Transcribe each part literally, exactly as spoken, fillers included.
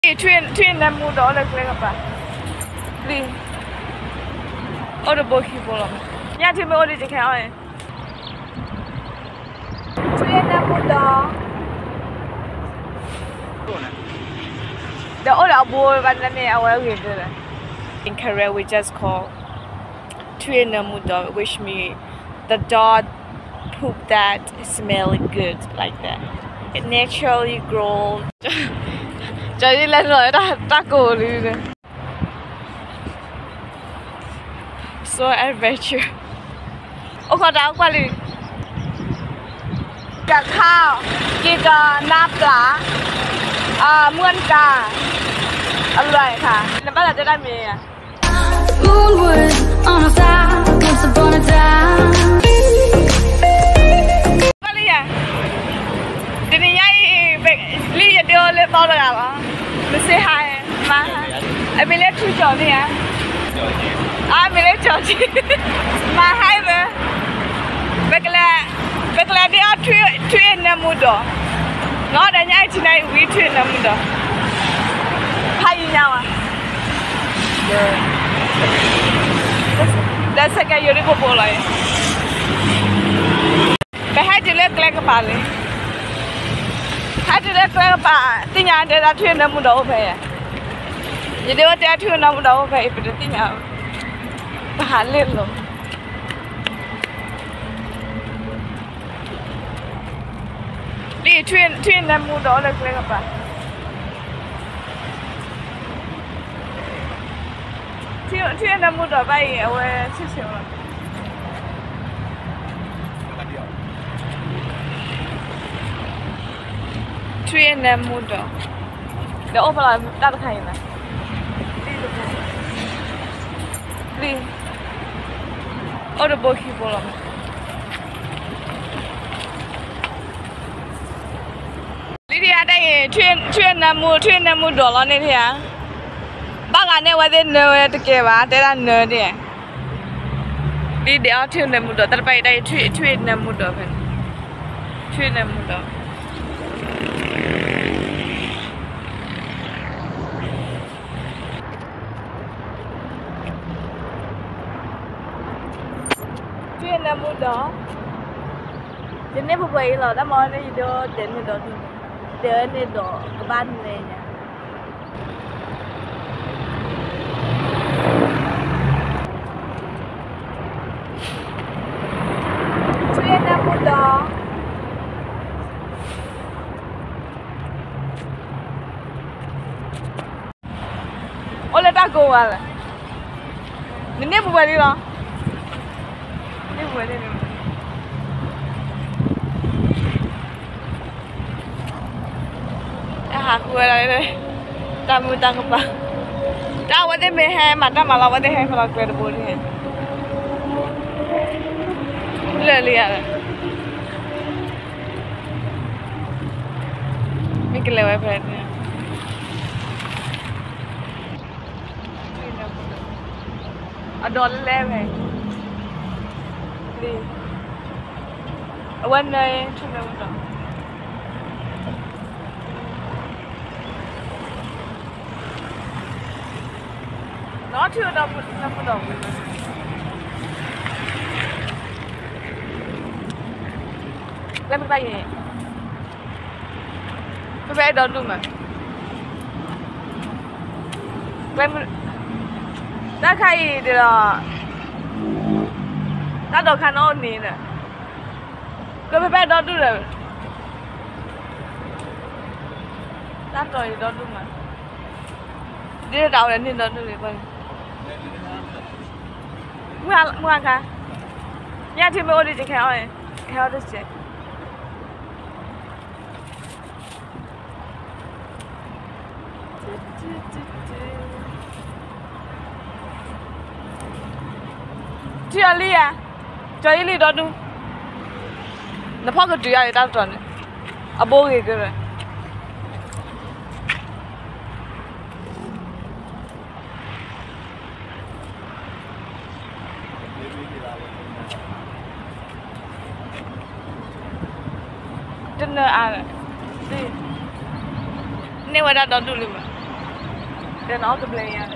Train train na mu do le kle pa. Li. O de bo ki bo lo. Nya ti me o de je kan o. Train na mu do. The o da bo ba na ne awe wi de. In Korea we just call train na mu do, which means the dog poop that smell good like that. It naturally grows. Jadi lên rồi đã đã cổ đi. So adventure. Ô có đau quá đi. Cả khao, kia cả nắp lá, à muôn cả, ăn loại cả. Nên bắt làจะได้มีอ่ะ Moonwood on a flower, once upon a time. Cái gì à? Đi đi nhảy về, đi giờ đưa lên bao giờ à? Mình say hi, ma. Em mình lấy chui chó đi à? À mình lấy chó đi. Ma hi về. Về cái là, về cái là đi ăn chui chui nằm mua đồ. Nó đã nhảy trên này uy chui nằm mua đồ. Hay gì nhau à? That's like a yuri ko bolay. Cái hai chữ lên cái bà này. Hai chữ lên cái bà, tin nhắn để ra thuyền nằm mua đồ về. Jadi dia ada thuyền nằm mua đồ về, bây tin nhắn. Bà lên luôn. Đi thuyền thuyền nằm mua đồ lên cái bà. Thuyền thuyền nằm mua đồ bay ở ngoài xíu xíu rồi. Thuyền nằm mua đồ. Để ôm vào đặt cái này. Đi. Ở đâu bố khi bố lắm. Đi đi ở đây thuyền thuyền nằm mua thuyền nằm mua đồ là này thế à? Bác anh ấy về nơi đó kia bà, thế là nơi đi. Đi để ở thuyền nằm mua đồ, tại bây đây thuyền thuyền nằm mua đồ phải. Thuyền nằm mua đồ. Thuyền nằm mua đồ. Jadi ni buat ilo, dah mau ni do, dan ni do tu, dan ni do, keban ni nya. Thuyền nằm mua đồ. Oleh tak kau ala. Ni ni buat ilo. Ni buat ilo. Aku ada ni, tamu tak apa. Tahu ada meh, mata malah ada meh kalau kau ada boleh. Leli ada. Mikir lewat berani. Ada lewat. Ni. Awan ni cuma muda. Nó chưa đâu, nó không đâu. Lấy một tay gì? Tôi vẽ đơn luôn mà. Lấy một... Đã khai thì là... Đã đồ khăn ôn nì nè. Tôi phải vẽ đơn luôn rồi. Đã rồi đơn luôn mà. Đi đâu đến thì đơn luôn rồi. Mua mua ăn cả. Nhà thì mới đi chơi khéo này, khéo được chơi. Chưa ly à? Chơi ly đó đúng. Nó phá cái chuyện này tao tròn. À bố gì cơ rồi. Dinner à? Đi. Nếu mà đã đón đủ rồi mà. then all the play ရတယ်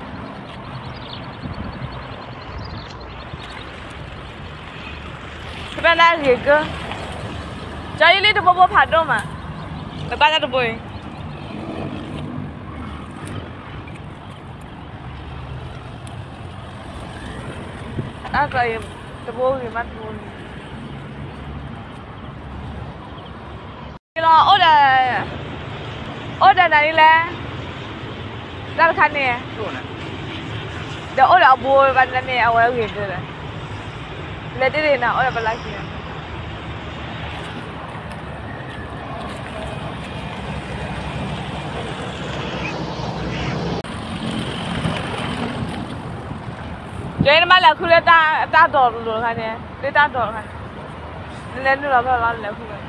ခဏလာရေကဂျာကြီးလေးတဘောဘောဖတ်တော့မှာမပါကြတော့ဘူးအဲ့ဒါရေတဘောကြီးမတ်ဘူးဒီတော့အော်ဒါအော်ဒါနိုင်လဲဒါခဏနေဟုတ်လားဒါအော်ဒါဘောဘာနေအဝဲကြီးတယ်လက်တည်းနေအော်ဒါဘလိုက်ကြီးเจนมาแล้วคือตาตาดอกလို့ခါနေတေးตาดอกခါလည်းလို့တော့ဘာလဲခုပဲ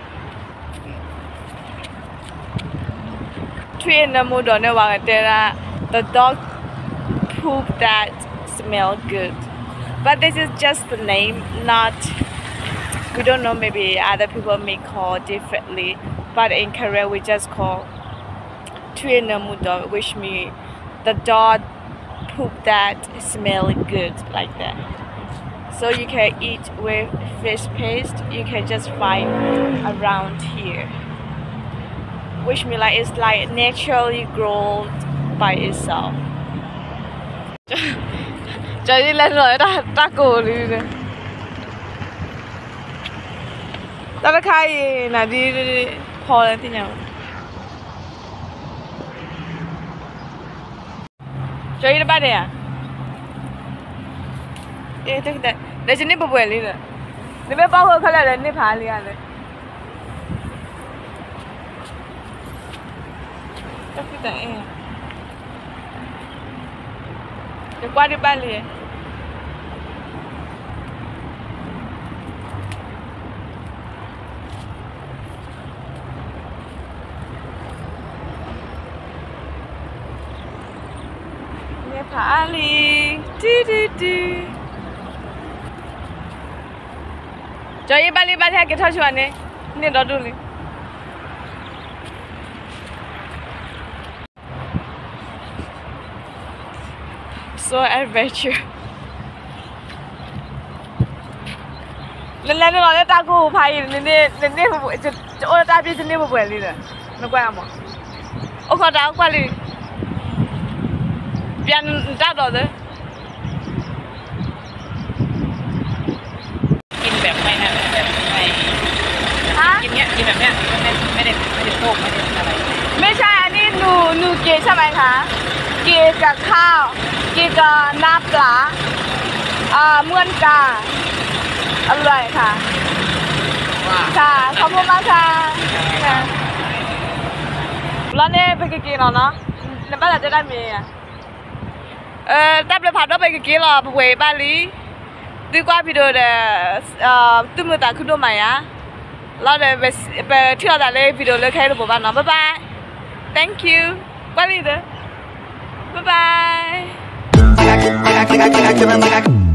ထွေးနေမို့တော့နေပါတဲ့ the dog poop that smell good but this is just the name not we don't know maybe other people may call differently but in Korea we just callထွေးနေမို့တော့ which means the dog poop that smell good like that so you can eat with fish paste you can just find around here which means like it's like naturally grown by itself จะได้เล่นหน่อยตาตาโกเลยนะตาตะไคร้น่ะดีพอแล้วที่ยังจะได้บ้านเนี่ยเอ๊ะแต่แต่เดี๋ยวจะนี่ป่วยเลยเนี่ยนี่ไม่ป้าเขาเลยนี่พาเลยอะไรก็คือแต่เอ๊ะจะกวาดที่บ้านเลยผาลีดูดูดูจอยบ้านลีบ้านแท้กี่เท่าชัวร์เนี่ยนี่รอดูเลย so adventure เล่นเล่นเราเนี่ยตากูพายนี่นี่นี่จะจะโอ้ตาพี่จะนี่บ่เบื่อเลยเนี่ยไม่กว่ามั้งโอ้ขอตากว่าเลยပြန်တတ်တော့တယ်กินแบบไม่นะแบบไม่ฮะกินเนี้ยกินแบบเนี้ยไม่ไม่ได้ไม่ได้โต๊ะไม่ได้อะไรไม่ใช่อันนี้หนูหนูกินใช่ไหมคะกินกับข้าวกินกับน้ำปลาอ่าม้วนกาอร่อยค่ะค่ะขอบคุณมากค่ะแล้วเนี่ยไปกินเนาะเนาะในบ้านเราจะได้มีอ่ะเออตับเลยผัดว่าไปกี่หรอไปบ้านลีดีกว่าพี่ดูเด้อตุ้มมือตาขึ้นตัวใหม่อะแล้วเดี๋ยวไปไปเที่ยวแต่เลยพี่ดูเลยแค่รูปบ้านน้องบ๊ายบาย thank you บ้านลีเด้อบ๊ายบาย